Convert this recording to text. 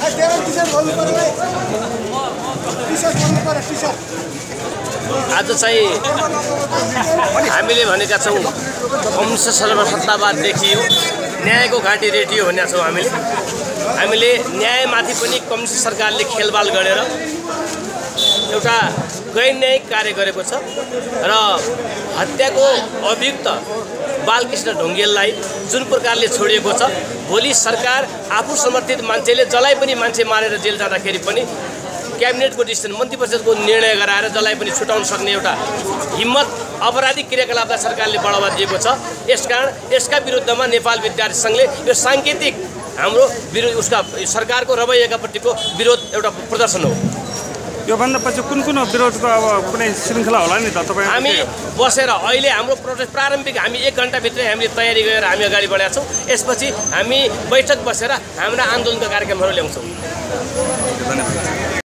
आज चाहिँ हामीले भनेका छौँ कम्युनिस्ट सर्वसत्तावाद देखियो न्यायको घाँटी रेडियो भनेका छौँ हामीले न्यायमाथि पनि कम्युनिस्ट सरकारले खेलबाल गरेर एउटा गैर न्यायिक कार्य गरेको छ र हत्याको अभियुक्त बालकृष्ण ढुङ्गेललाई जुन प्रकारले छोडिएको छ भोलि सरकार आफू समर्थित मान्छेले जसलाई पनि मान्छे मारेर जेल जाँदाखेरि पनि क्याबिनेटको डिसिसन मन्त्री परिषदको निर्णय गराएर जसलाई पनि छुटाउन सक्ने एउटा हिम्मत अपराधिक क्रियाकलापलाई सरकारले बढावा दिएको छ। यसकारण यसका विरुद्धमा नेपाल विद्यार्थी सङ्घले यो साङ्केतिक हाम्रो विरोध उसका सरकारको रवैयाकापट्टिको विरोध एउटा प्रदर्शन हो। योभन्दा पछि कुन विरोधको अब कुनै श्रृङ्खला होला नि त तपाईँ? हामी बसेर अहिले हाम्रो प्रोटेस्ट प्रारम्भिक हामी 1 घण्टाभित्रै हामीले तयारी गरेर हामी अगाडि बढेका छौँ। यसपछि हामी बैठक बसेर हाम्रा आन्दोलनका कार्यक्रमहरू ल्याउँछौँ।